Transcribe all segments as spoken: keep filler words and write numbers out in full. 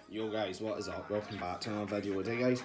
Yo guys, what is up? Welcome back to another video today, guys.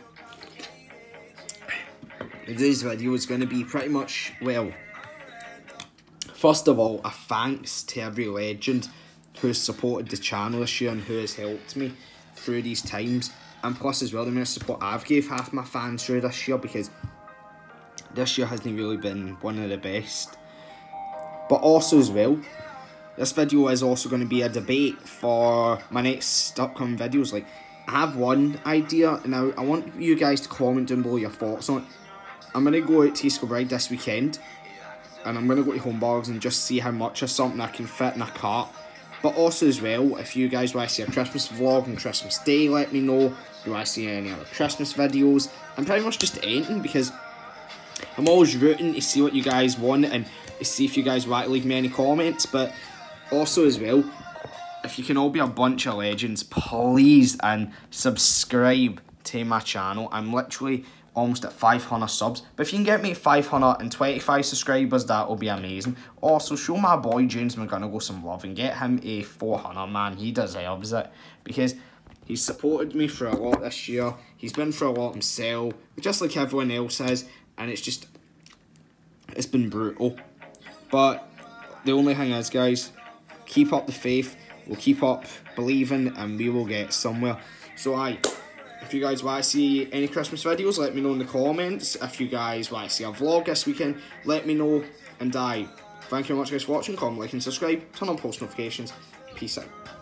Today's video is going to be pretty much, well, first of all, a thanks to every legend who has supported the channel this year and who has helped me through these times. And plus as well, the amount of support I've gave half my fans through this year, because this year hasn't really been one of the best. But also as well, this video is also going to be a debate for my next upcoming videos. Like, I have one idea, and I, I want you guys to comment down below your thoughts on it. I'm going to go out to East Kilbride this weekend, and I'm going to go to Homebargs and just see how much of something I can fit in a cart. But also as well, if you guys want to see a Christmas vlog on Christmas Day, let me know. If you want to see any other Christmas videos, and pretty much just anything, because I'm always rooting to see what you guys want and to see if you guys want to leave me any comments. But also as well, if you can all be a bunch of legends, please and subscribe to my channel. I'm literally almost at five hundred subs, but if you can get me five hundred twenty-five subscribers, that will be amazing. Also, show my boy James McGonigal some love and get him a four hundred, man. He deserves it, because he's supported me for a lot this year. He's been through a lot himself, just like everyone else has, and it's just, it's been brutal. But the only thing is, guys, keep up the faith, we'll keep up believing, and we will get somewhere. So aye, if you guys want to see any Christmas videos, let me know in the comments. If you guys want to see a vlog this weekend, let me know. And aye, thank you very much guys for watching. Comment, like and subscribe, turn on post notifications. Peace out.